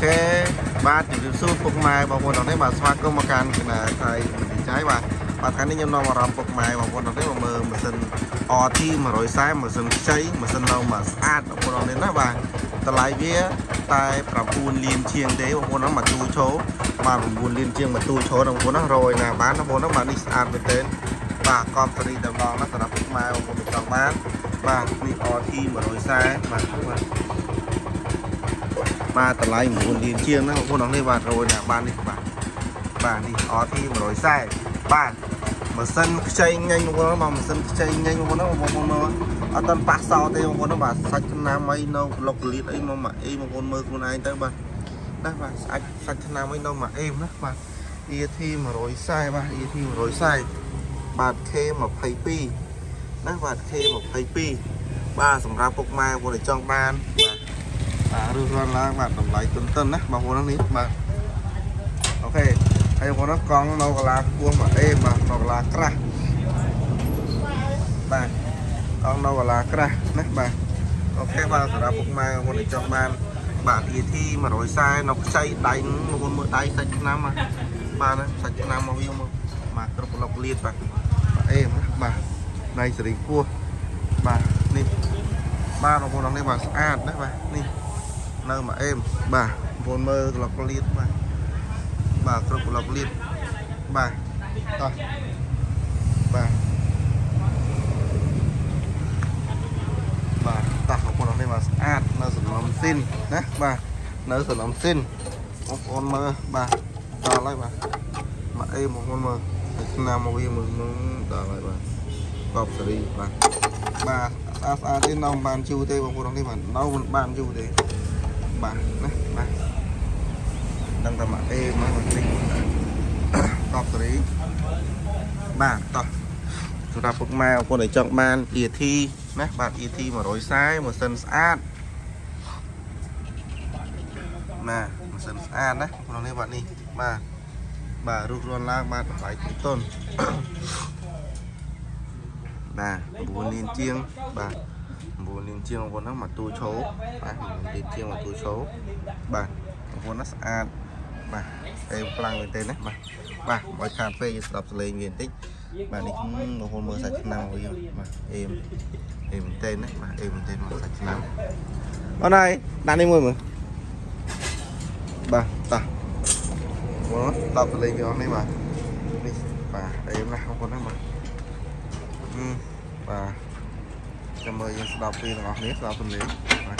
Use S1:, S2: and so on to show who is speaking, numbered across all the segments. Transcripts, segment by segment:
S1: បាទជំរាបសួរពុកម៉ែបងប្អូនទាំងនេះបាទស្វាគមន៍មកកាន់គណៈថៃចាយបាទថ្ងៃនេះខ្ញុំនាំអារម្មណ៍ពុកម៉ែបងប្អូនទាំងនេះមកមើលម៉ាស៊ីន RT 140ម៉ាស៊ីនខ្ចីម៉ាស៊ីននៅមកស្អាតបងប្អូនទាំងនេះណាបាទតម្លៃវាតែ9លានជាងទេបងប្អូនហ្នឹងមកទូឈោបាទ9លានជាងមកទូឈោបងប្អូនហ្នឹងរយណាបានបងប្អូនហ្នឹងបាទនេះស្អាតមែនទេបាទកប់សេរីតែម្ដងណាសម្រាប់ពុកម៉ែបងប្អូនចង់បានបាទនេះ RT 140បាទតម្លៃ9លានជាងណាបងប្អូនទាំងនេះបាទរយណាបាននេះបាទនេះ RT 140បាទម៉ាស៊ីនខ្ចីញ៉ាញ់បងប្អូនម៉ាស៊ីនខ្ចីញ៉ាញ់បងប្អូនបងប្អូនមើលអត់តាន់ប៉ះសោទេបងប្អូនបាទសាច់ឆ្នាំអីនៅប្លុកលៀតអីមកអីបងប្អូនមើលខ្លួនឯងទៅបាទណាបាទសាច់ឆ្នាំអីនៅមកអេមណាបាទ ET 140បាទ ET 140បាទ K22 ណាបាទ K22 បាទសម្រាប់ពុកម៉ែបងប្អូនចង់បានបាទរឺរន់ឡើងបាទតម្លៃទន្ទឹមណាបងប្អូននេះបាទអូខេហើយបងប្អូនកង់នៅកន្លះខ្ពស់មកអេបាទនៅកន្លះក្រាស់បាទកង់នៅកន្លះក្រាស់ណាបាទអូខេបាទសម្រាប់ពុកម៉ែបងប្អូនចង់បានបាទ ET 140នៅខ្ចីដៃបងប្អូនមើលដៃសាច់ឆ្នាំបាទសាច់ឆ្នាំមកវាមកបាទគ្រប់ប្លុកលៀតបាទអេបាទដៃសេរីពោះបាទនេះបាទបងប្អូននេះបាទស្អាតណាបាទនេះនៅមកអេមបាទបងប្អូនមើលប្លុកលៀតបាទគ្រប់ប្លុកលៀតបាទតោះបាទតោះបងប្អូននេះបាទស្អាតនៅសំណុំស៊ីនណាបាទនៅសំណុំស៊ីនបងប្អូនមើលបាទដល់ហើយបាទមកអេបងប្អូនមើលឆ្នាំមកវាមើលដល់ហើយបាទកប់សេរីបាទស្អាតទេនៅមិនបានជូរទេបងប្អូននេះបាទនៅមិនបានជូរទេបាទណាបាទដឹងតែមកអេមកនេះកប់សេរីបាទតោះសម្រាប់ពុកម៉ែបងប្អូនដែលចង់បាន ET ណាបាទ ET 140ម៉ាស៊ីនស្អាតណាម៉ាស៊ីនស្អាតណាក្នុងនេះបាទនេះបាទរុះរាន់ឡើងបាទតម្លៃទុនបាទ9លានជាងបាទ9លានជាងបងប្អូនហ្នឹងមកទូឈោបាទ9លានជាងមកទូឈោបាទបងប្អូនណាស្អាតបាទអេខ្លាំងមែនទេណាបាទបើខាតពេកស្ដាប់សលេងវាបន្តិចបាទនេះបងប្អូនមើលសាច់ឆ្នាំវាបាទអេមែនទេណាបាទអេមែនទេមកសាច់ឆ្នាំអូនហើយដាក់នេះមួយមើលបាទតោះបងស្ដាប់សលេងវាអស់នេះបាទនេះបាទអេណាបងប្អូនណាបាទបាទចាំមើលយើងស្ដាប់ពីទាំងអស់នេះស្ដាប់សំឡេងបាទ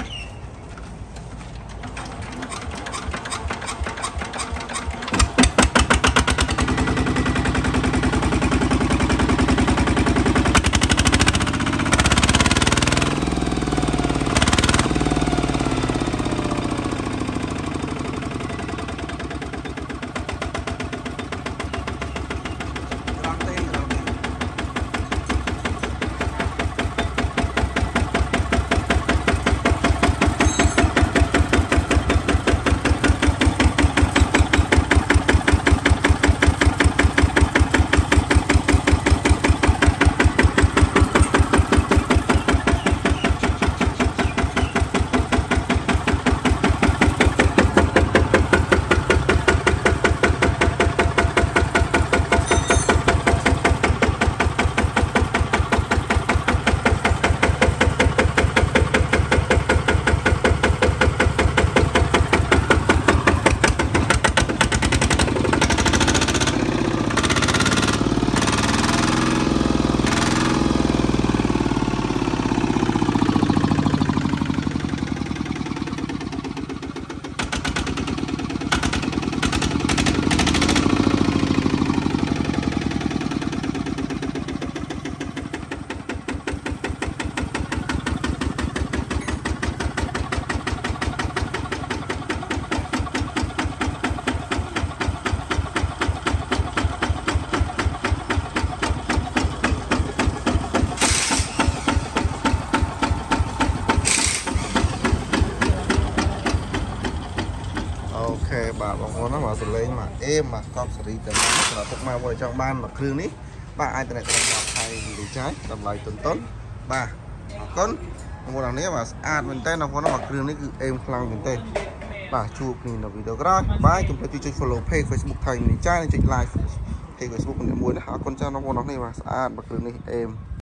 S1: បាទបងប្អូនណាមកសលេងមកអេមកកប់សេរីតែសម្រាប់ពុកម៉ែបងចង់បានមួយគ្រឿងនេះបាទអាចតំណែងដល់ថៃលីចាយតម្លៃទុនបាទអរគុណបងប្អូននេះបាទស្អាតមែនតើបងប្អូនមកគ្រឿងនេះគឺអេមខ្លាំងមែនទេ bà chụp nhìn ở video đó bye chúng ta chơi follow page Facebook thành mình trai chơi live page Facebook mình muốn họ con cho nó này mà bật được này em